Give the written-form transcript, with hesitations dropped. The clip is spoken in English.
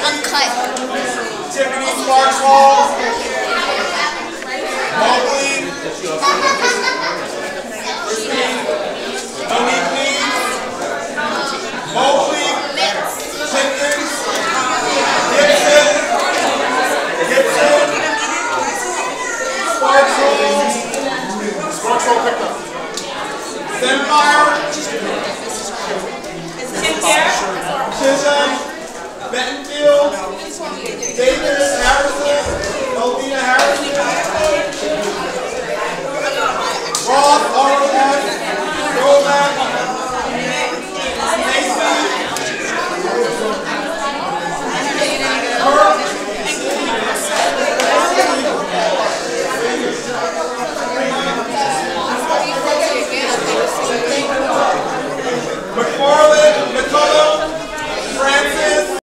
uncut. Tiffany Sparks Hall. Mobley. Christine. Monique Leeds. Mobley. Jenkins. Gibson. Sparks Hall. Sparks Hall picked up. Empire. Chisholm. Bentonfield. Davis Harrison. Elvina Harrison. Roth.